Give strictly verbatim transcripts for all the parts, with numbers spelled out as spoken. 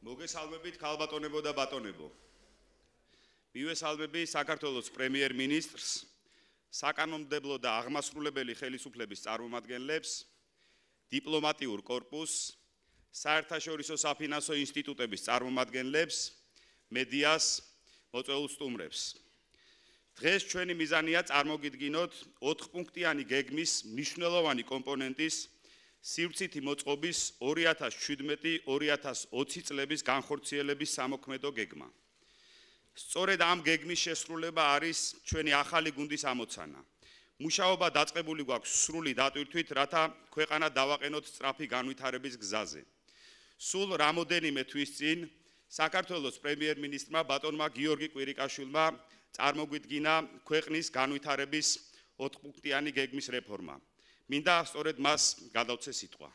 მოგესალმებით ქალბატონებო და ბატონებო. მივესალმები საქართველოს პრემიერ-მინისტრს, საკანონმდებლო და აღმასრულებელი ხელისუფლების წარმომადგენლებს, დიპლომატიურ კორპუსს, საერთაშორისო საფინანსო ინსტიტუტების წარმომადგენლებს, მედიას, მოწვეულ სტუმრებს. დღეს ჩვენი მიზანია წარმოგიდგინოთ ოთხპუნქტიანი გეგმის მნიშვნელოვანი კომპონენტის სივრცითი მოწყობის ორი ათას შვიდმეტი ორი ათას ოცი წლების განხორციელების სამოქმედო გეგმა. სწორედ ამ გეგმის შესრულება არის ჩვენი ახალი გუნდის ამოცანა. მუშაობა დაწყებული გვაქვს სრული დატვირთვით, რათა ქვეყანა დავაყენოთ სწრაფი განვითარების გზაზე. სულ რამოდენიმე თვის წინ საქართველოს პრემიერ-მინისტრმა ბატონმა გიორგი კვირიკაშვილმა წარმოგვიდგინა ქვეყნის განვითარების ოთხპუნქტიანი გეგმის რეფორმა. მინდა სწორედ მას გადავცე სიტყვა.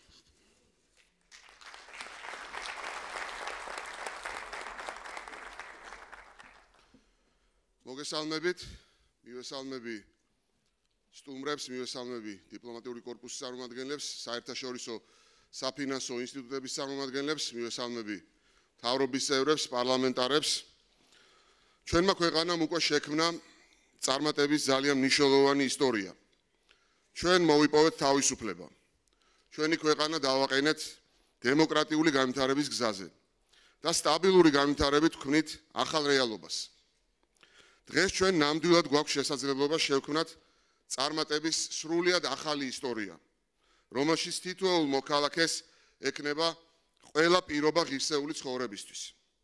მოგესალმებით, მივესალმები სტუმრებს, მივესალმები დიპლომატიური კორპუსის წარმომადგენლებს, საერთაშორისო საფინანსო ინსტიტუტების წარმომადგენლებს, მივესალმები მთავრობის წევრებს, პარლამენტარებს. ჩვენმა ქვეყანამ უკვე შექმნა წარმატების ძალიან მნიშვნელოვანი ისტორია. ჩვენ მოვიპოვეთ თავისუფლება. ჩვენი ქვეყანა დავაყენეთ დემოკრატიული განვითარების გზაზე და სტაბილური განვითარებით ვქმნით ახალ რეალობას. დღეს ჩვენ ნამდვილად გვაქვს შესაძლებლობა შევქმნათ წარმატების სრულიად ახალი ისტორია, რომელშიც თითოეულ მოქალაქეს ექნება ყველა პირობა ღირსეული ცხოვრებისთვის.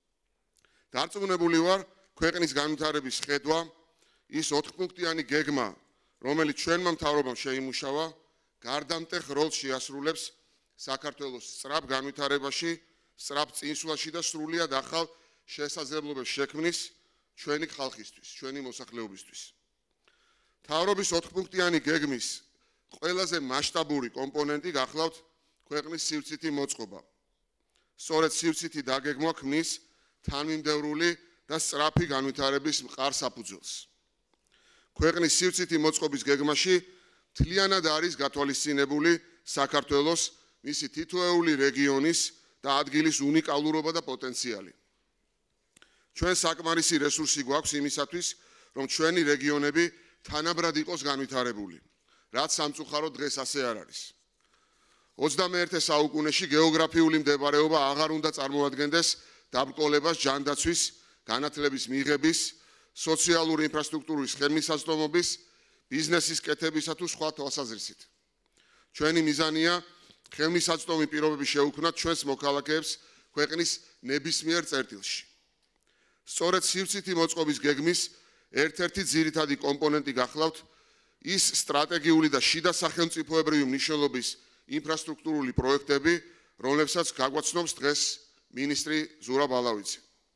დარწმუნებული ვარ, ქვეყნის განვითარების ხედვა, ის ოთხპუნქტიანი გეგმა, რომელიც ჩვენმა მთავრობამ შეიმუშავა, გარდამტეხ როლს შეასრულებს საქართველოს სწრაფ განვითარებაში, სწრაფ წინსვლაში და სრულიად ახალ შესაძლებლობებს შექმნის ჩვენი ხალხისთვის, ჩვენი მოსახლეობისთვის. მთავრობის ოთხპუნქტიანი გეგმის ყველაზე მასშტაბური კომპონენტი გახლავთ ქვეყნის სივრცითი მოწყობა. სწორედ სივრცითი დაგეგმვა ქმნის თანმიმდევრული და სწრაფი განვითარების მყარ საფუძველს. ქვეყნის სივრცითი მოწყობის გეგმაში მთლიანად არის გათვალისწინებული საქართველოს, მისი თითოეული რეგიონის და ადგილის უნიკალურობა და პოტენციალი. ჩვენ საკმარისი რესურსი გვაქვს იმისათვის, რომ ჩვენი რეგიონები თანაბრად იყოს განვითარებული, რაც სამწუხაროდ დღეს ასე არ არის. ოცდამეერთე საუკუნეში გეოგრაფიული მდებარეობა აღარ უნდა წარმოადგენდეს დაბრკოლებას ჯანდაცვის, განათლების მიღების, სოციალური ინფრასტრუქტურის ხელმისაწვდომობის, ბიზნესის კეთებისა თუ სხვა თვალსაზრისით. ჩვენი მიზანია ხელმისაწვდომი პირობები შეუქმნათ ჩვენს მოქალაქეებს ქვეყნის ნებისმიერ წერტილში. სწორედ სივრცითი მოწყობის გეგმის ერთ-ერთი ძირითადი კომპონენტი გახლავთ ის სტრატეგიული და შიდა სახელმწიფოებრივი მნიშვნელობის ინფრასტრუქტურული პროექტები, რომლებსაც გაგვაცნობს დღეს მინისტრი ზურაბ ბალავიძე.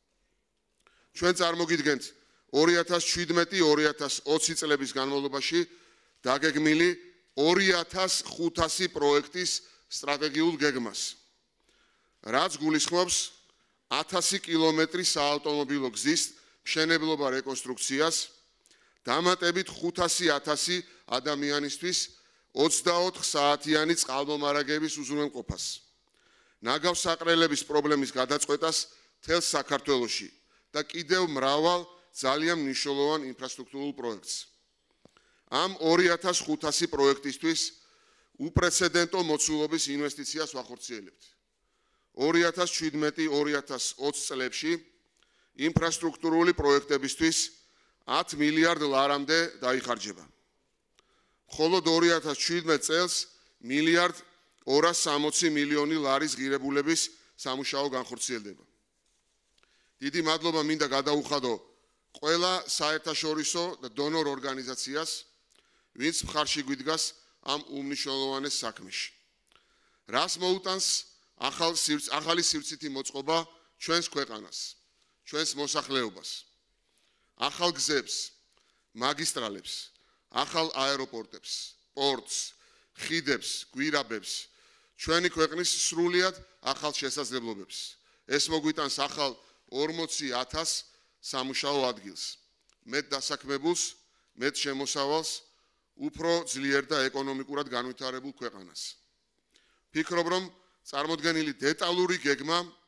ჩვენ წარმოგიდგენთ ორი ათას შვიდმეტი ორი ათას ოცი წლების განმავლობაში დაგეგმილი ორი ათას ხუთასი პროექტის სტრატეგიულ გეგმას, რაც გულისხმობს ათასი კილომეტრი საავტომობილო გზის მშენებლობა რეკონსტრუქციას, დამატებით ხუთასი ათასი ადამიანისთვის ოცდაოთხ საათიანი წყალმომარაგების უზრუნველყოფას, ნაგავსაყრელების პრობლემის გადაწყვეტას მთელს საქართველოში და კიდევ მრავალ ძალიან მნიშვნელოვან ინფრასტრუქტურულ პროექტს. ამ ორი ათას ხუთასი პროექტისთვის უპრეცედენტო მოცულობის ინვესტიციას ვახორციელებთ. ორი ათას შვიდმეტი ორი ათას ოცი წლებში ინფრასტრუქტურული პროექტებისთვის ათ მილიარდ ლარამდე დაიხარჯება. მხოლოდ ორი ათას შვიდმეტ წელს მილიარდ ორას სამოცი მილიონი ლარის ღირებულების სამუშაო განხორციელდება. დიდი მადლობა მინდა გადაუხადო ყველა საერთაშორისო და დონორ ორგანიზაციას, ვინც მხარში გვიდგას ამ უმნიშვნელოვანეს საქმეში. რას მოუტანს ახალი სივრცითი მოწყობა ჩვენს ქვეყანას, ჩვენს მოსახლეობას, ახალ გზებს, მაგისტრალებს, ახალ აეროპორტებს, პორტს, ხიდებს, გვირაბებს, ჩვენი ქვეყნის სრულიად ახალ შესაძლებლობებს. ეს მოგვიტანს ახალ ორმოცი ათას სამუშაო ადგილს, მეტ დასაქმებულს, მეტ შემოსავალს, უფრო ძლიერ და ეკონომიკურად განვითარებულ ქვეყანას. ვფიქრობ, რომ წარმოდგენილი დეტალური გეგმა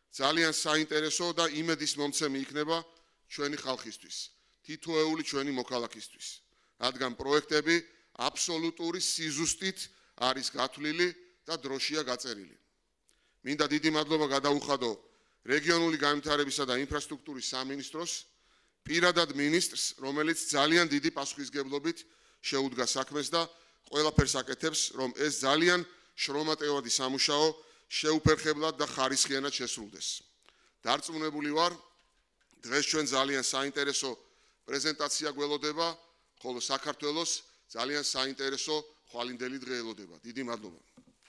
ძალიან საინტერესო და იმედის მომცემი იქნება ჩვენი ხალხისთვის, თითოეული ჩვენი მოქალაქისთვის, რადგან პროექტები აბსოლუტური სიზუსტით არის გათვლილი და დროშია გაწერილი. მინდა დიდი მადლობა გადაუხადო რეგიონული განვითარებისა და ინფრასტრუქტურის სამინისტროს, პირადად მინისტრს, რომელიც ძალიან დიდი პასუხისგებლობით შეუდგა საქმეს და ყველაფერს აკეთებს, რომ ეს ძალიან შრომატევადი სამუშაო შეუფერხებლად და ხარისხიანად შესრულდეს. დარწმუნებული ვარ, დღეს ჩვენ ძალიან საინტერესო პრეზენტაცია გველოდება, ხოლო საქართველოს ძალიან საინტერესო ხვალინდელი დღე ელოდება. დიდი მადლობა.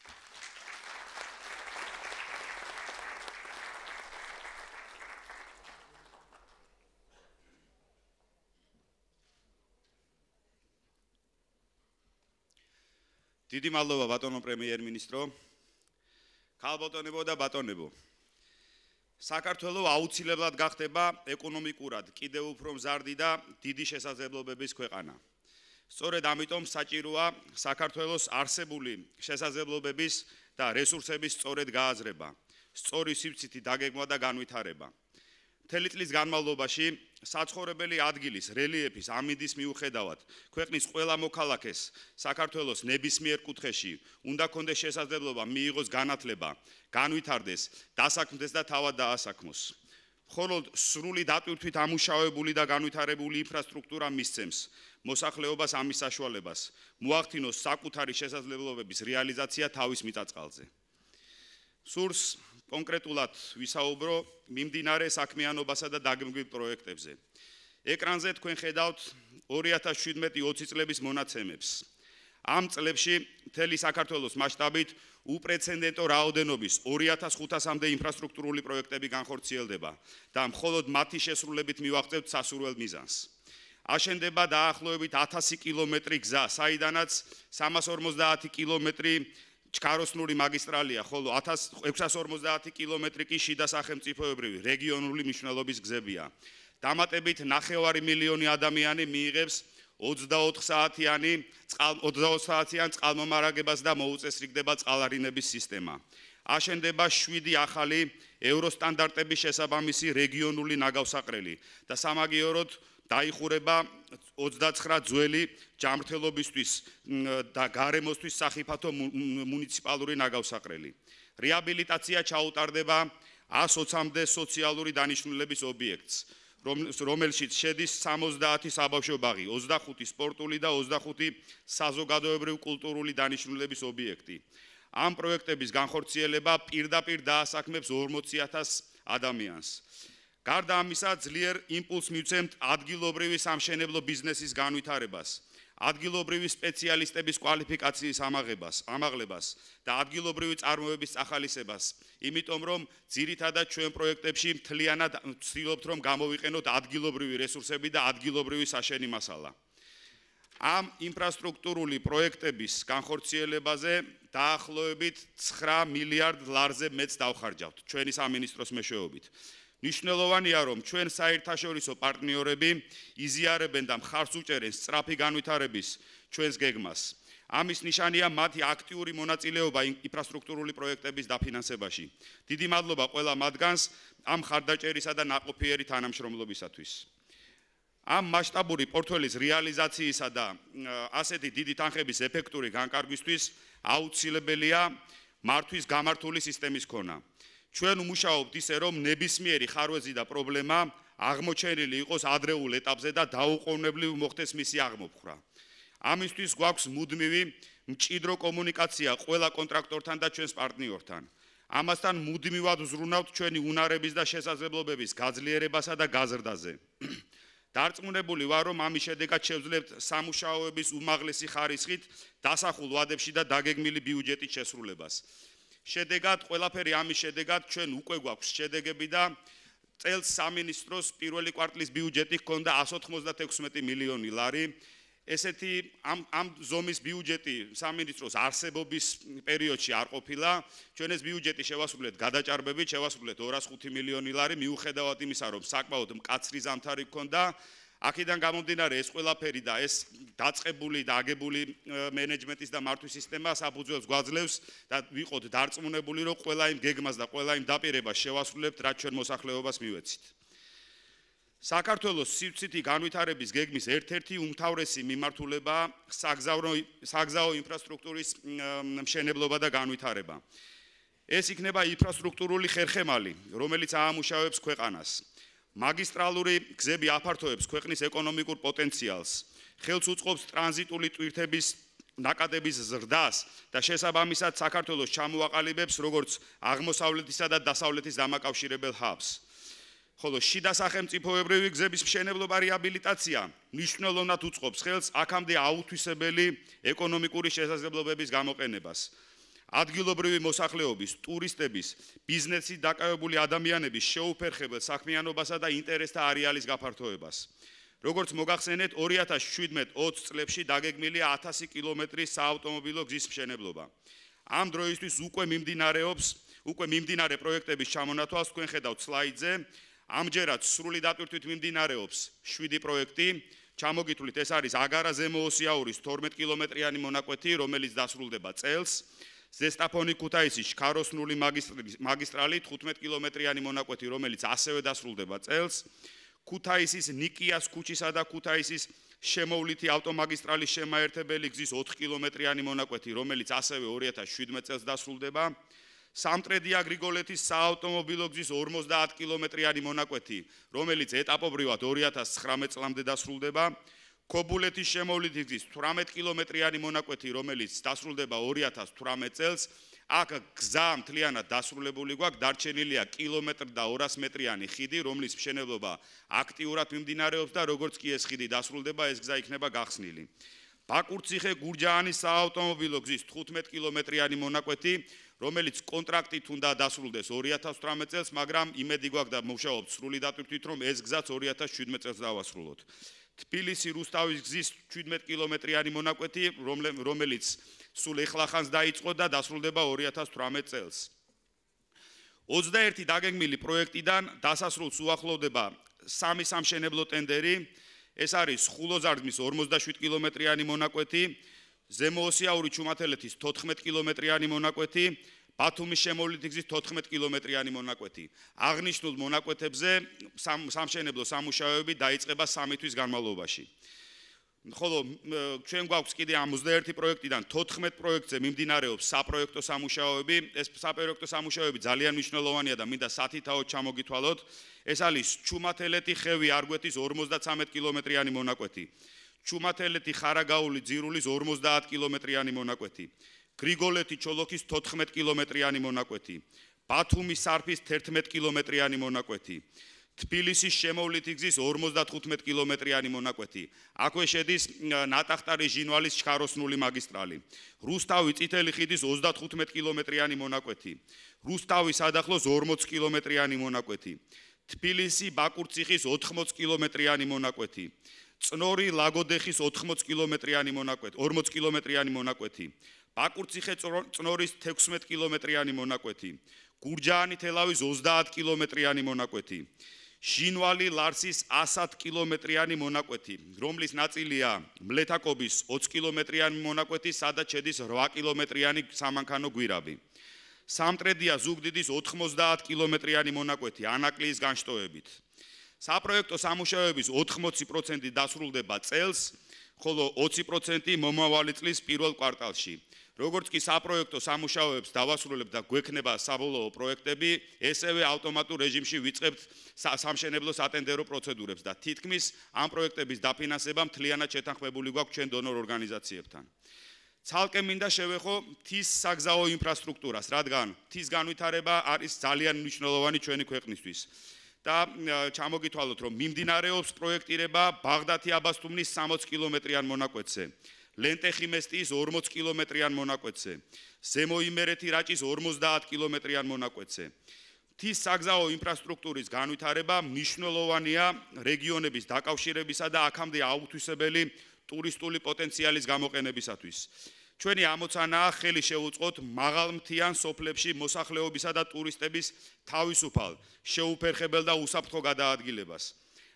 დიდი მადლობა ბატონო პრემიერ-მინისტრო. ქალბატონებო და ბატონებო. საქართველო აუცილებლად გახდება ეკონომიკურად კიდევ უფრო მზარდი და დიდი შესაძლებლობების ქვეყანა. სწორედ ამიტომ საჭიროა საქართველოს არსებული შესაძლებლობების და რესურსების სწორედ გააზრება, სწორი სივრცითი დაგეგმვა და განვითარება. მთელი წლის განმავლობაში საცხოვრებელი ადგილის რელიეფის ამინდის მიუხედავად ქვეყნის ყველა მოქალაქეს საქართველოს ნებისმიერ კუთხეში უნდა კონდეს შესაძლებლობა მიიღოს განათლება, განვითარდეს, დასაქმდეს და თავად დაასაქმოს. მხოლოდ სრული დატვირთვით ამუშავებული და განვითარებული ინფრასტრუქტურა მისცემს მოსახლეობას ამის საშუალებას, მოახდინოს საკუთარი შესაძლებლობების რეალიზაცია თავის მიწა-წყალზე. სურს კონკრეტულად ვისაუბრო მიმდინარე საქმიანობასა და დაგეგმილ პროექტებზე. ეკრანზე თქვენ ხედავთ ორი ათას შვიდმეტი ოცი წლების მონაცემებს. ამ წლებში მთელი საქართველოს მასშტაბით უპრეცედენტო რაოდენობის ორი ათას ხუთასამდე ინფრასტრუქტურული პროექტები განხორციელდება და მხოლოდ მათი შესრულებით მივაღწევთ სასურველ მიზანს. აშენდება დაახლოებით ათასი კილომეტრი გზა, საიდანაც სამას ორმოცდაათი კილომეტრი ჩქაროსნური მაგისტრალია, ხოლო ექვსას ორმოცდაათი კილომეტრი კი შიდა სახელმწიფოებრივი რეგიონული მნიშვნელობის გზებია. დამატებით ნახევარი მილიონი ადამიანი მიიღებს ოცდაოთხ საათიან წყალმომარაგებას და მოუწესრიგდება წყალარინების სისტემა. აშენდება შვიდი ახალი ევროსტანდარტების შესაბამისი რეგიონული ნაგავსაყრელი და სამაგიეროდ დაიხურება ოცდაცხრა ძველი ჯანმრთელობისთვის და გარემოსთვის სახიფათო მუნიციპალური ნაგავსაყრელი. რეაბილიტაცია ჩაუტარდება ას ოცამდე სოციალური დანიშნულების ობიექტს, რომელშიც შედის სამოცდაათი საბავშვო ბაღი, ოცდახუთი სპორტული და ოცდახუთი საზოგადოებრივ-კულტურული დანიშნულების ობიექტი. ამ პროექტების განხორციელება პირდაპირ დაასაქმებს ორმოცი ათას ადამიანს. გარდა ამისა, ძლიერ იმპულსს მივცემთ ადგილობრივი სამშენებლო ბიზნესის განვითარებას, ადგილობრივი სპეციალისტების კვალიფიკაციის ამაღლებას და ადგილობრივი წარმოების ახალისებას, იმიტომ რომ ძირითადად ჩვენ პროექტებში მთლიანად ვცდილობთ რომ გამოვიყენოთ ადგილობრივი რესურსები და ადგილობრივი საშენი მასალა. ამ ინფრასტრუქტურული პროექტების განხორციელებაზე დაახლოებით ცხრა მილიარდ ლარზე მეტს დავხარჯავთ ჩვენი სამინისტროს მეშვეობით. ნიშნულოვანია, რომ ჩვენ საერთაშორისო პარტნიორები იზიარებენ და მხარს უჭერენ სწრაფი განვითარების ჩვენს გეგმას. ამის ნიშანია მათი აქტიური მონაწილეობა ინფრასტრუქტურული პროექტების დაფინანსებაში. დიდი მადლობა ყველა მათგანს ამ ხარდაჭერისა და ნაყოფიერი თანამშრომლობისათვის. ამ მასშტაბური პორტფელის რეალიზაციისა და ასეთი დიდი თანხების ეფექტური განკარგვისთვის აუცილებელია მართვის გამართული სისტემის ქონა. ჩვენ ვმუშაობთ ისე, რომ ნებისმიერი ხარვეზი და პრობლემა აღმოჩენილი იყოს ადრეულ ეტაპზე და დაუყოვნებლივ მოხდეს მისი აღმოფხვრა. ამისთვის გვაქვს მუდმივი მჭიდრო კომუნიკაცია ყველა კონტრაქტორთან და ჩვენს პარტნიორთან. ამასთან მუდმივად ვზრუნავთ ჩვენი უნარების და შესაძლებლობების გაძლიერებასა და გაზრდაზე. დარწმუნებული ვარ, რომ ამის შედეგად შევძლებთ სამუშაოების უმაღლესი ხარისხით დასახულ ვადებში და დაგეგმილი ბიუჯეტის შესრულებას. შედეგად, ყველაფერი ამის შედეგად ჩვენ უკვე გვაქვს შედეგები და წელს სამინისტროს პირველი კვარტლის ბიუჯეტი ჰქონდა ას ოთხმოცდათექვსმეტი მილიონი ლარი. ესეთი ამ ამ ზომის ბიუჯეტი სამინისტროს არსებობის პერიოდში არ ყოფილა. ჩვენ ეს ბიუჯეტი შევასრულეთ გადაჭარბებით, შევასრულეთ ორას ხუთი მილიონი ლარი, მიუხედავად იმისა, რომ საკმაოდ მკაცრი ზამთარი ჰქონდა. აქედან გამომდინარე ეს ყველაფერი და ეს დაწყებული და აგებული მენეჯმენტის და მართვის სისტემა საფუძველს გვაძლევს და ვიყოთ დარწმუნებული, რომ ყველა იმ გეგმას და ყველა იმ დაპირებას შევასრულებთ, რაც ჩვენ მოსახლეობას მივეცით. საქართველოს სივრცითი განვითარების გეგმის ერთ-ერთი უმთავრესი მიმართულებაა საგზაო ინფრასტრუქტურის მშენებლობა და განვითარება. ეს იქნება ინფრასტრუქტურული ხერხემალი, რომელიც აამუშავებს ქვეყანას. მაგისტრალური გზები აფართოებს ქვეყნის ეკონომიკურ პოტენციალს, ხელს უწყობს ტრანზიტული ტვირთების ნაკადების ზრდას და შესაბამისად საქართველოს ჩამოაყალიბებს როგორც აღმოსავლეთისა და დასავლეთის დამაკავშირებელ ჰაბს. ხოლო შიდა სახელმწიფოებრივი გზების მშენებლობა რეაბილიტაცია მნიშვნელოვნად უწყობს ხელს აქამდე აუთვისებელი ეკონომიკური შესაძლებლობების გამოყენებას. ადგილობრივი მოსახლეობის, ტურისტების, ბიზნესით დაკავებული ადამიანების შეუფერხებელ საქმიანობასა და ინტერესთა არეალის გაფართოებას. როგორც მოგახსენეთ, ორი ათას შვიდმეტ ოცი წლებში დაგეგმილია ათასი კილომეტრის საავტომობილო გზის მშენებლობა. ამ დროისთვის უკვე მიმდინარეობს, უკვე მიმდინარე პროექტების ჩამონათვალს თქვენ ხედავთ სლაიდზე. ამჯერად სრული დატვირთვით მიმდინარეობს შვიდი პროექტი. ჩამოგითვლით, ეს არის აგარა-ზემოოსიაურის თორმეტ კილომეტრიანი მონაკვეთი, რომელიც დასრულდება წელს. ზესტაფონი-ქუთაისის შქაროსნული მაგისტრალი თხუთმეტ კილომეტრიანი მონაკვეთი, რომელიც ასევე დასრულდება წელს. ქუთაისის ნიკიას ქუჩისა და ქუთაისის შემოვლითი ავტომაგისტრალის შემაერთებელი გზის ოთხ კილომეტრიანი მონაკვეთი, რომელიც ასევე ორი ათას შვიდმეტ წელს დასრულდება. სამტრედია-გრიგოლეთის საავტომობილო გზის ორმოცდაათ კილომეტრიანი მონაკვეთი, რომელიც ეტაპობრივად ორი ათას ცხრამეტ წლამდე დასრულდება. ქობულეთის შემოვლითი გზის თვრამეტ კილომეტრიანი მონაკვეთი, რომელიც დასრულდება ორი ათას თვრამეტ წელს. აქ გზა მთლიანად დასრულებული გვაქვს, დარჩენილია კილომეტრ და ორას მეტრიანი ხიდი, რომლის მშენებლობა აქტიურად მიმდინარეობს და როგორც კი ეს ხიდი დასრულდება, ეს გზა იქნება გახსნილი. ბაკურციხე-გურჯაანის საავტომობილო გზის თხუთმეტ კილომეტრიანი მონაკვეთი, რომელიც კონტრაქტით უნდა დასრულდეს ორი ათას თვრამეტ წელს, მაგრამ იმედი გვაქვს და მუშაობთ სრული დატვირთვით, რომ ეს გზაც ორი ათას შვიდმეტ წელს დავასრულოთ. თბილისი-რუსთავის გზის შვიდმეტ კილომეტრიანი მონაკვეთი, რომელიც სულ ეხლახანს დაიწყო და დასრულდება ორი ათას თვრამეტ წელს. ოცდაერთი დაგეგმილი პროექტიდან დასასრულს უახლოვდება სამი სამშენებლო ტენდერი. ეს არის ხულოზარდმის ორმოცდაშვიდ კილომეტრიანი მონაკვეთი, ზემოოსიაური ჩუმათელეთის თოთხმეტ კილომეტრიანი მონაკვეთი, ბათუმის შემოვლითი გზის თოთხმეტ კილომეტრიანი მონაკვეთი. აღნიშნულ მონაკვეთებზე სამშენებლო სამუშაოები დაიწყება სამი თვის განმავლობაში. ხოლო ჩვენ გვაქვს კიდე ამ ოცდაერთი პროექტიდან თოთხმეტ პროექტზე მიმდინარეობს საპროექტო სამუშაოები. ეს საპროექტო სამუშაოები ძალიან მნიშვნელოვანია და მინდა სათითაოდ ჩამოგითვალოთ. ეს არის ჩუმათელეთი-ხევი-არგვეთის ორმოცდაცამეტ კილომეტრიანი მონაკვეთი. ჩუმათელეთი-ხარაგაული ძირულის ორმოცდაათ კილომეტრიანი მონაკვეთი. გრიგოლეთი-ჩოლოქის თოთხმეტ კილომეტრიანი მონაკვეთი. ბათუმის-სარფის თერთმეტ კილომეტრიანი მონაკვეთი. თბილისის შემოვლითი გზის ორმოცდათხუთმეტ კილომეტრიანი მონაკვეთი. აქვე შედის ნატახტარის ჟინვალის შქაროსნული მაგისტრალი. რუსთავი წითელი ხიდის ოცდათხუთმეტ კილომეტრიანი მონაკვეთი. რუსთავის სადახლოს ორმოც კილომეტრიანი მონაკვეთი. თბილისი-ბაკურციხის ოთხმოც კილომეტრიანი მონაკვეთი. წნორი-ლაგოდეხის ოთხმოც კილომეტრიანი მონაკვეთი, ორმოც კილომეტრიანი მონაკვეთი. ბაკურციხე-წნორის თექვსმეტ კილომეტრიანი მონაკვეთი. გურჯაანი-თელავის ოცდაათ კილომეტრიანი მონაკვეთი. ჟინვალი-ლარსის ასათ კილომეტრიანი მონაკვეთი, რომლის ნაწილია მლეთაკობის ოცი კილომეტრიანი მონაკვეთი, სადაც შედის რვა კილომეტრიანი სამანქანო გვირაბი. სამტრედია-ზუგდიდის ოთხმოცდაათ კილომეტრიანი მონაკვეთი ანაკლიის განშტოებით. საპროექტო სამუშაოების ოთხმოცი პროცენტი დასრულდება წელს, ხოლო ოცი პროცენტი მომავალი წლის პირველ კვარტალში. როგორც კი საპროექტო სამუშაოებს დავასრულებთ და გვექნება საბოლოო პროექტები, ესევე ავტომატურ რეჟიმში ვიწყებთ სამშენებლო სატენდერო პროცედურებს და თითქმის ამ პროექტების დაფინანსება მთლიანად შეთანხმებული გვაქვს ჩვენ დონორ ორგანიზაციებთან. ცალკე მინდა შევეხო მთის საგზაო ინფრასტრუქტურას, რადგან მთის განვითარება არის ძალიან მნიშვნელოვანი ჩვენი ქვეყნისთვის. და ჩამოგითვალოთ, რომ მიმდინარეობს პროექტირება ბაღდათი-აბასთუმნის სამოცი კილომეტრიან მონაკვეთზე, ლენტეხი-მესტიის ორმოც კილომეტრიან მონაკვეთზე, ზემო-იმერეთი-რაჭის ორმოცდაათ კილომეტრიან მონაკვეთზე. მთის საგზაო ინფრასტრუქტურის განვითარება მნიშვნელოვანია რეგიონების დაკავშირებისა და აქამდე აუთვისებელი ტურისტული პოტენციალის გამოყენებისათვის. ჩვენი ამოცანაა ხელი შეუწყოთ მაღალმთიან სოფლებში მოსახლეობისა და ტურისტების თავისუფალ, შეუფერხებელ და უსაფრთხო გადაადგილებას.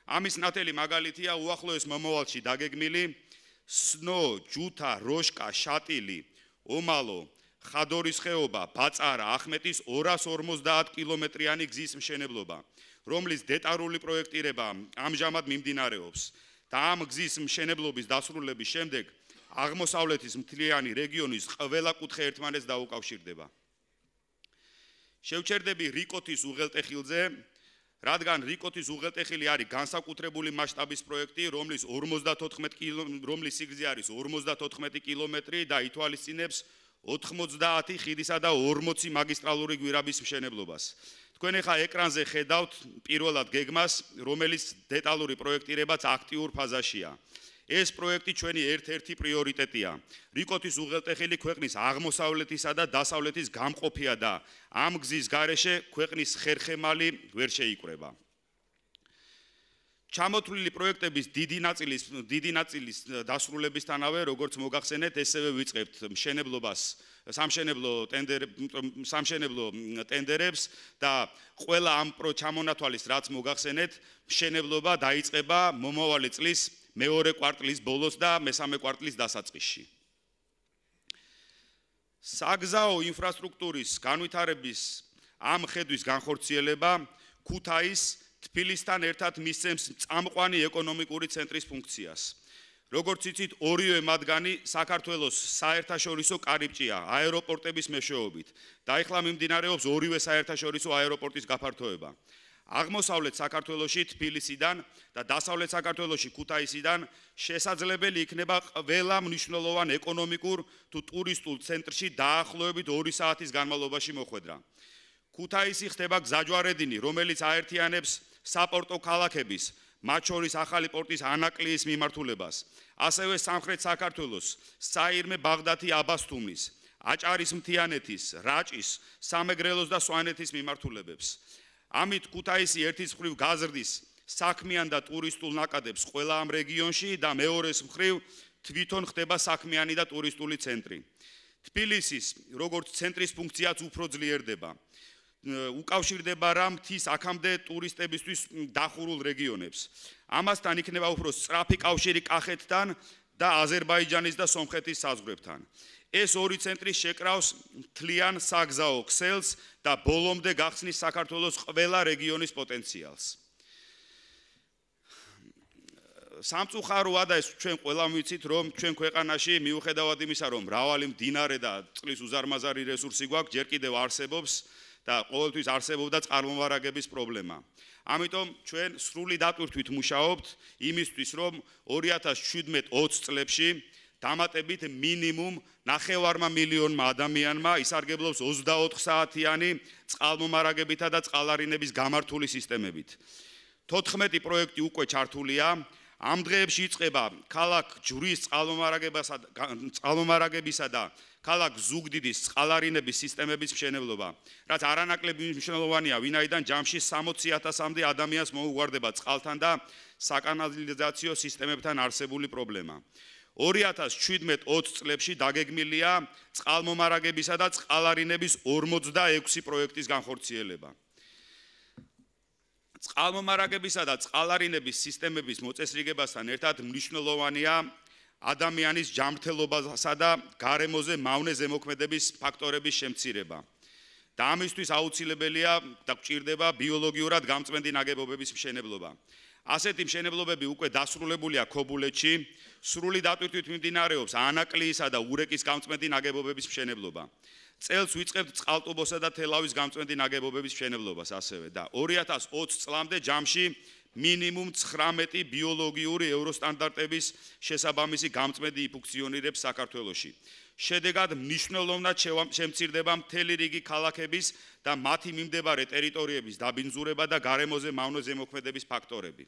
ამის ნათელი მაგალითია უახლოეს მომავალში დაგეგმილი სნო, ჯუთა, როშკა, შატილი, ომალო, ხადორის ხეობა, ბაწარა, ახმეტის ორას ორმოცდაათ კილომეტრიანი გზის მშენებლობა, რომლის დეტალური პროექტირება ამჟამად მიმდინარეობს და ამ გზის მშენებლობის დასრულების შემდეგ აღმოსავლეთის მთლიანი რეგიონის ყველა კუთხე ერთმანეთს დაუკავშირდება. შევჩერდები რიკოთის უღელტეხილზე, რადგან რიკოთის უღელტეხილი არის განსაკუთრებული მასშტაბის პროექტი, რომლის ორმოცდათოთხმეტი რომლის სიგრძე არის ორმოცდათოთხმეტი კილომეტრი და ითვალისწინებს ოთხმოცდაათი ხიდისა და ორმოცი მაგისტრალური გვირაბის მშენებლობას. თქვენ ახლა ეკრანზე ხედავთ პირველად გეგმას, რომელიც დეტალური პროექტირებაც აქტიურ ფაზაშია. ეს პროექტი ჩვენი ერთ-ერთი პრიორიტეტია. რიკოთის უღელტეხილი ქვეყნის აღმოსავლეთისა და დასავლეთის გამყოფია და ამ გზის გარეშე ქვეყნის ხერხემალი ვერ შეიკვრება. ჩამოთვლილი პროექტების დიდი ნაწილის დიდი ნაწილის დასრულებისთანავე, როგორც მოგახსენეთ, ესევე ვიწყებთ მშენებლობას, სამშენებლო ტენდერ სამშენებლო ტენდერებს და ყველა ამ ჩამონათვალის რაც მოგახსენეთ, მშენებლობა დაიწყება მომავალი წლის მეორე კვარტლის ბოლოს და მესამე კვარტლის დასაწყისში. საგზაო ინფრასტრუქტურის განვითარების ამ ხედვის განხორციელება ქუთაის თბილისთან ერთად მისცემს წამყვანი ეკონომიკური ცენტრის ფუნქციას. როგორც იცით, ორივე მათგანი საქართველოს საერთაშორისო კარიბჭეა აეროპორტების მეშვეობით და ახლა მიმდინარეობს ორივე საერთაშორისო აეროპორტის გაფართოება. აღმოსავლეთ საქართველოში თბილისიდან და დასავლეთ საქართველოში ქუთაისიდან შესაძლებელი იქნება ყველა მნიშვნელოვან ეკონომიკურ თუ ტურისტულ ცენტრში დაახლოებით ორი საათის განმავლობაში მოხვედრა. ქუთაისი ხდება გზაჯვარედინი, რომელიც აერთიანებს საპორტო ქალაქების, მათ შორის ახალი პორტის ანაკლიის მიმართულებას, ასევე სამხრეთ საქართველოს, საირმე, ბაღდათი, აბასთუმნის, აჭარის მთიანეთის, რაჭის, სამეგრელოს და სვანეთის მიმართულებებს. ამით ქუთაისი ერთის მხრივ გაზრდის საქმიან და ტურისტულ ნაკადებს ყველა ამ რეგიონში და მეორეს მხრივ თვითონ ხდება საქმიანი და ტურისტული ცენტრი. თბილისის როგორც ცენტრის ფუნქციაც უფრო ძლიერდება. უკავშირდება რა მთის აქამდე ტურისტებისთვის დახურულ რეგიონებს. ამასთან იქნება უფრო სწრაფი კავშირი კახეთთან და აზერბაიჯანის და სომხეთის საზღვრებთან. ეს ორი ცენტრი შეკრავს მთლიან საგზაო ქსელს და ბოლომდე გახსნის საქართველოს ყველა რეგიონის პოტენციალს. სამწუხაროა და ეს ჩვენ ყველამ ვიცით, რომ ჩვენ ქვეყანაში მიუხედავად იმისა, რომ მრავალი მდინარე და წყლის უზარმაზარი რესურსი გვაქვს, ჯერ კიდევ არსებობს და ყოველთვის არსებობდა წყალმომარაგების პრობლემა. ამიტომ ჩვენ სრული დატვირთვით მუშაობთ იმისთვის, რომ ორი ათას შვიდმეტ ოცი წლებში დამატებით მინიმუმ ნახევარმა მილიონმა ადამიანმა ისარგებლოს ოცდაოთხ საათიანი წყალმომარაგებითა და წყალარინების გამართული სისტემებით. თოთხმეტი პროექტი უკვე ჩართულია. ამ დღეებში იწყება ქალაქ ჯვრის წყალმომარაგებისა და ქალაქ ზუგდიდის წყალარინების სისტემების მშენებლობა, რაც არანაკლები მნიშვნელოვანია, ვინაიდან ჯამში სამოცი ათასამდე ადამიანს მოუგვარდება წყალთან და საკანალიზაციო სისტემებთან არსებული პრობლემა. ორი ათას შვიდმეტ ოცი წლებში დაგეგმილია წყალმომარაგებისა და წყალარინების ორმოცდაექვსი პროექტის განხორციელება. წყალმომარაგებისა და წყალარინების სისტემების მოწესრიგებასთან ერთად მნიშვნელოვანია ადამიანის ჯანმრთელობასა და გარემოზე მავნე ზემოქმედების ფაქტორების შემცირება. და ამისთვის აუცილებელია და გვჭირდება ბიოლოგიურად გამწვენდი ნაგებობების მშენებლობა. ასეთი მშენებლობები უკვე დასრულებულია ქობულეთში, სრული დატვირთვით მიმდინარეობს ანაკლიისა და ურეკის გამწვენდი ნაგებობების მშენებლობა. წელს ვიწყებთ წყალტუბოსა და თელავის გამწვენდი ნაგებობების მშენებლობას ასევე და ორი ათას ოცი წლამდე ჯამში მინიმუმ ცხრამეტი ბიოლოგიური ევროსტანდარტების შესაბამისი გამწმენდი იფუნქციონირებს საქართველოში. შედეგად მნიშვნელოვნად შემცირდება მთელი რიგი ქალაქების და მათი მიმდებარე ტერიტორიების დაბინძურება და გარემოზე მავნე ზემოქმედების ფაქტორები.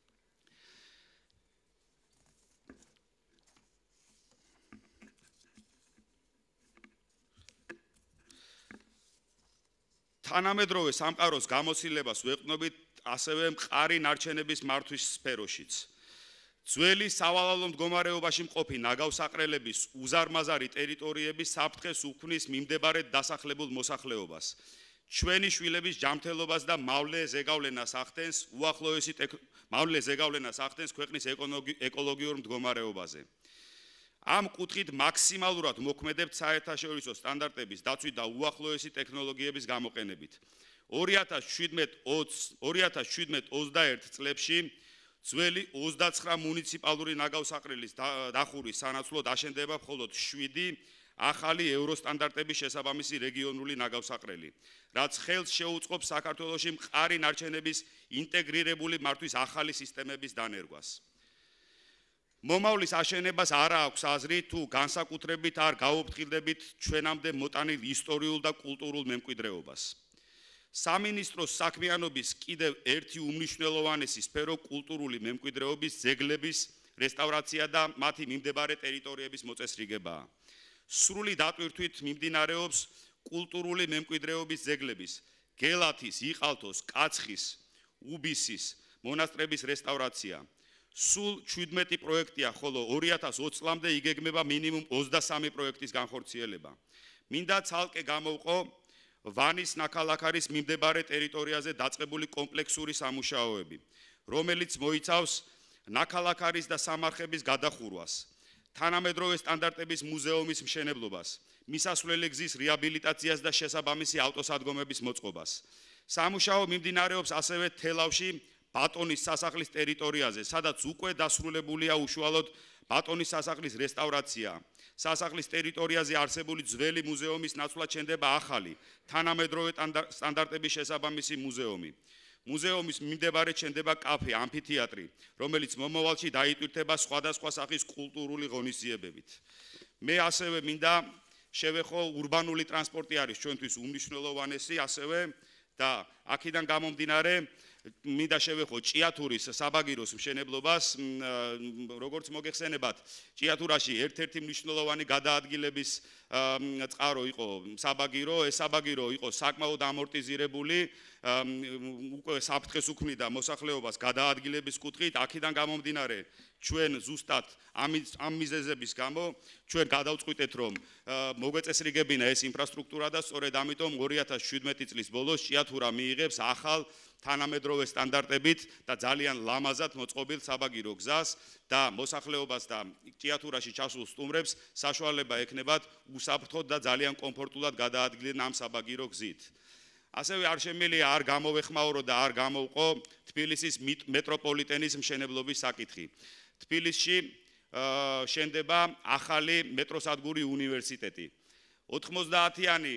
თანამედროვე სამყაროს გამოცდილებას ვეყნობით ასევე მყარი ნარჩენების მართვის სფეროშიც. ძველი სავალალო მდგომარეობაში მყოფი ნაგავსაყრელების უზარმაზარი ტერიტორიების საფრთხეს უქმნის მიმდებარე დასახლებულ მოსახლეობას. ჩვენი შვილების ჯანმრთელობას და მავლე ზეგავლენას ახდენს უახლოესი მავლე ზეგავლენას ახდენს ქვეყნის ეკოლოგიურ მდგომარეობაზე. ამ კუთხით მაქსიმალურად მოქმედებთ საერთაშორისო სტანდარტების დაცვით და უახლოესი ტექნოლოგიების გამოყენებით. ორი ათას შვიდმეტ ოცდაერთ წლებში ძველი ოცდაცხრა მუნიციპალური ნაგავსაყრელის დახურის სანაცვლოდ აშენდება მხოლოდ შვიდი ახალი ევროსტანდარტების შესაბამისი რეგიონული ნაგავსაყრელი, რაც ხელს შეუწყობს საქართველოში მყარი ნარჩენების ინტეგრირებული მართვის ახალი სისტემების დანერგვას. მომავლის აშენებას არა აქვს აზრი თუ განსაკუთრებით არ გაუფრთხილდებით ჩვენამდე მოტანილ ისტორიულ და კულტურულ მემკვიდრეობას. სამინისტროს საქმიანობის კიდევ ერთი უმნიშვნელოვანესი სფერო კულტურული მემკვიდრეობის ძეგლების რესტავრაცია და მათი მიმდებარე ტერიტორიების მოწესრიგებაა. სრული დატვირთვით მიმდინარეობს კულტურული მემკვიდრეობის ძეგლების, გელათის, იყალთოს, კაცხის, უბისის მონასტრების რესტავრაცია. სულ შვიდმეტი პროექტია, ხოლო ორი ათას ოცი წლამდე იგეგმება მინიმუმ ოცდასამი პროექტის განხორციელება. მინდა ცალკე გამოვყო ვანის ნაქალაქარის მიმდებარე ტერიტორიაზე დაწყებული კომპლექსური სამუშაოები, რომელიც მოიცავს ნაქალაქარის და სამარხების გადახურვას, თანამედროვე სტანდარტების მუზეუმის მშენებლობას, მისასვლელი გზის რეაბილიტაციას და შესაბამისი ავტოსადგომების მოწყობას. სამუშაო მიმდინარეობს ასევე თელავში ბატონის სასახლის ტერიტორიაზე, სადაც უკვე დასრულებულია უშუალოდ ბატონის სასახლის რესტავრაცია. სასახლის ტერიტორიაზე არსებული ძველი მუზეუმის ნაცვლად შენდება ახალი, თანამედროვე სტანდარტების შესაბამისი მუზეუმი. მუზეუმის მიმდებარედ შენდება კაფე, ამფითეატრი, რომელიც მომავალში დაიტვირთება სხვადასხვა სახის კულტურული ღონისძიებებით. მე ასევე მინდა შევეხო ურბანული ტრანსპორტი არის ჩვენთვის უმნიშვნელოვანესი, ასევე და აქედან გამომდინარე მინდა შევეხო ჭიათურის საბაგიროს მშენებლობას, როგორც მოგეხსენებათ, ჭიათურაში ერთ-ერთი მნიშვნელოვანი გადაადგილების წყარო იყო საბაგირო, ეს საბაგირო იყო საკმაოდ ამორტიზირებული, უკვე საფრთხეს უქმნიდა მოსახლეობას გადაადგილების კუთხით, აქედან გამომდინარე ჩვენ ზუსტად ამ მიზეზების გამო ჩვენ გადავწყვიტეთ, რომ მოგვეწესრიგებინა ეს ინფრასტრუქტურა და სწორედ ამიტომ ორი ათას შვიდმეტი წლის ბოლოს ჭიათურა მიიღებს ახალ თანამედროვე სტანდარტებით და ძალიან ლამაზად მოწყობილ საბაგირო გზას და მოსახლეობას და ჭიათურაში ჩასულ სტუმრებს საშუალება ექნებათ უსაფრთხოდ და ძალიან კომფორტულად გადაადგილონ ამ საბაგირო გზით. ასევე არ შემიძლია არ გამოვეხმაურო და არ გამოვყო თბილისის მეტროპოლიტენის მშენებლობის საკითხი. თბილისში შენდება ახალი მეტროსადგური უნივერსიტეტი. ოთხმოცდაათიანი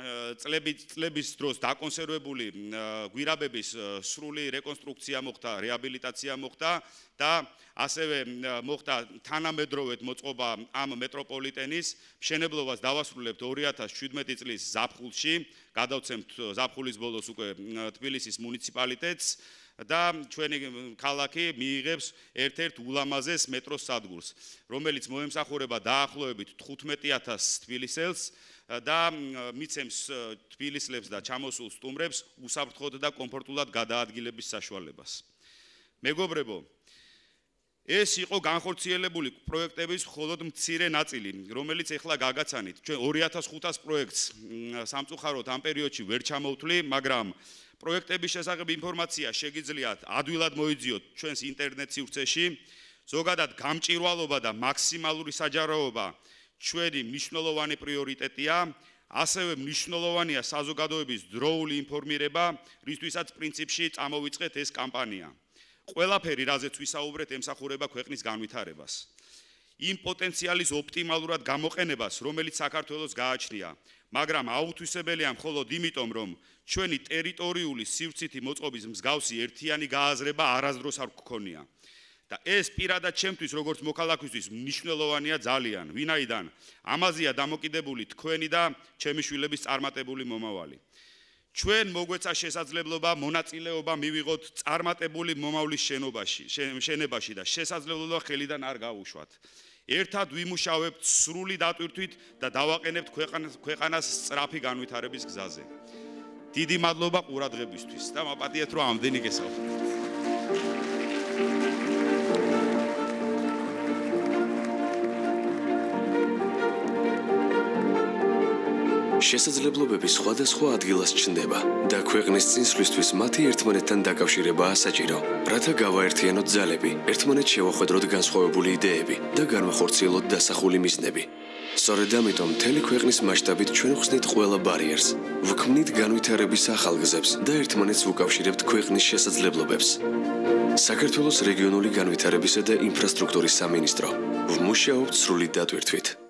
წლების დროს დაკონსერვებული გვირაბების სრული რეკონსტრუქცია მოხდა, რეაბილიტაცია მოხდა და ასევე მოხდა თანამედროვედ მოწყობა ამ მეტროპოლიტენის მშენებლობას დავასრულებთ ორი ათას შვიდმეტი წლის ზაფხულში, გადავცემთ ზაფხულის ბოლოს უკვე თბილისის მუნიციპალიტეტს და ჩვენი ქალაქი მიიღებს ერთ-ერთ ულამაზეს მეტროს სადგურს, რომელიც მოემსახურება დაახლოებით თხუთმეტი ათას თბილისელს და მიცემს თბილისლებს და ჩამოსულ სტუმრებს უსაფრთხოდ და კომფორტულად გადაადგილების საშუალებას. მეგობრებო, ეს იყო განხორციელებული პროექტების მხოლოდ მცირე ნაწილი, რომელიც ეხლა გაგაცანით. ჩვენ ორი ათას ხუთას პროექტს სამწუხაროდ ამ პერიოდში ვერ ჩამოვთვლი, მაგრამ პროექტების შესახებ ინფორმაცია შეგიძლიათ ადვილად მოიძიოთ ჩვენს ინტერნეტ სივრცეში. ზოგადად გამჭვირვალობა და მაქსიმალური საჯაროობა ჩვენი მნიშვნელოვანი პრიორიტეტია, ასევე მნიშვნელოვანია საზოგადოების დროული ინფორმირება, რისთვისაც პრინციპში წამოვიწყეთ ეს კამპანია. ყველაფერი, რაზეც ვისაუბრეთ, ემსახურება ქვეყნის განვითარებას. იმ პოტენციალის ოპტიმალურად გამოყენებას, რომელიც საქართველოს გააჩნია, მაგრამ აუთვისებელია მხოლოდ იმიტომ, რომ ჩვენი ტერიტორიული სივრცითი მოწყობის მსგავსი ერთიანი გააზრება არასდროს არ გქონია. და ეს პირადად ჩემთვის, როგორც მოქალაქისთვის, მნიშვნელოვანია ძალიან, ვინაიდან ამაზეა დამოკიდებული თქვენი და ჩემი შვილების წარმატებული მომავალი. ჩვენ მოგვეცა შესაძლებლობა მონაწილეობა მივიღოთ წარმატებული მომავლის შენობაში, შენებაში და შესაძლებლობა ხელიდან არ გავუშვათ. ერთად ვიმუშავებთ სრული დატვირთვით და დავაყენებთ ქვეყანას სწრაფი განვითარების გზაზე. დიდი მადლობა ყურადღებისთვის და მაპატიეთ, რომ ამდენი გესალმებით. შესაძლებლობები სხვადასხვა ადგილას ჩნდება და ქვეყნის წინსვლისთვის მათი ერთმანეთთან დაკავშირებაა საჭირო, რათა გავაერთიანოთ ძალები, ერთმანეთს შევახვედროთ განსხვავებული იდეები და განვახორციელოთ დასახული მიზნები. სწორედ ამიტომ მთელი ქვეყნის მასშტაბით ჩვენ ვხსნით ყველა ბარიერს, ვქმნით განვითარების ახალგზებს და ერთმანეთს ვუკავშირებთ ქვეყნის შესაძლებლობებს. საქართველოს რეგიონული განვითარებისა და ინფრასტრუქტურის სამინისტრო ვმუშაობთ სრული დატვირთვით.